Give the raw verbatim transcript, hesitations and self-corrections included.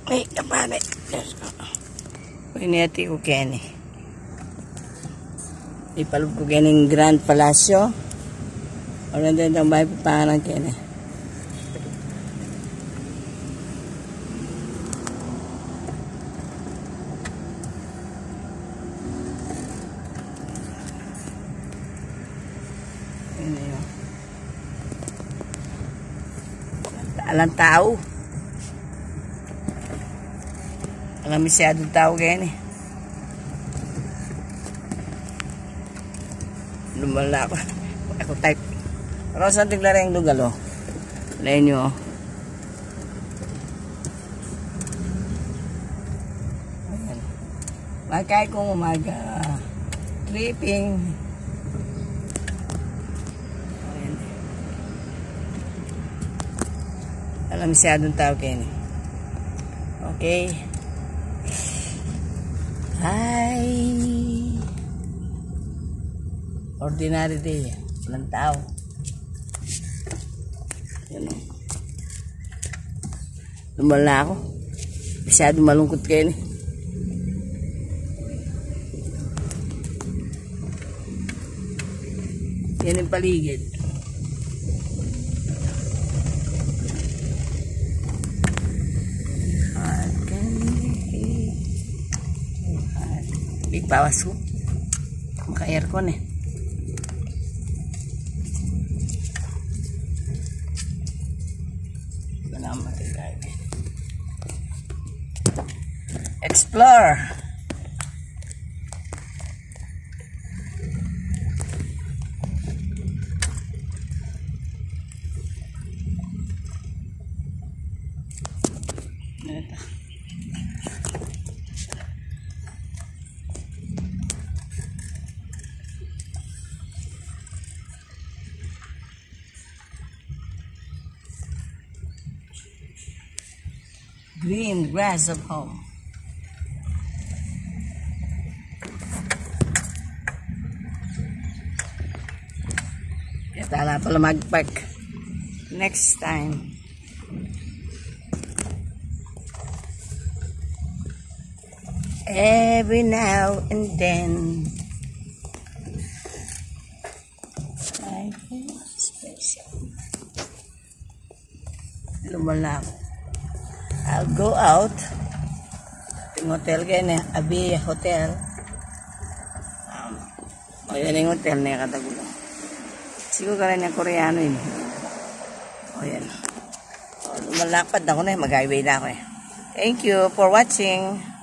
Ay, kapare. Diyos ko. Pinati ko kene. Ipalog ko kene ng Grand Palazzo. O nandun ang bahay papangalan kene. Ano yun? Alang tao. Alam masyadong tao ganyan eh. Lumala ako. Ako type. Pero saan tiglara yung lugar o? Lain nyo o. Ayan. Magkaya kong umaga. Tripping. Ayan. Alam masyadong tao ganyan eh. Okay. Hi! Ordinary day. Walang tao. Yan o. Lumala ako. Masyado malungkot kayo ni. Yan yung paligid. Big bawas ko. Maka-aircon eh. Ito na ang matigay. Explore! Ito. Green grass of home. Kaya tala pala mag-park next time. Every now and then I feel special. Lumala ako. I'll go out. Yung hotel ganyan, Abi Hotel. Um, o yan yung hotel na yung katagulang. Siguro ka rin yung Koreano yun. O yan. O, lumalakad ako na eh. Mag-highway na ako eh. Thank you for watching.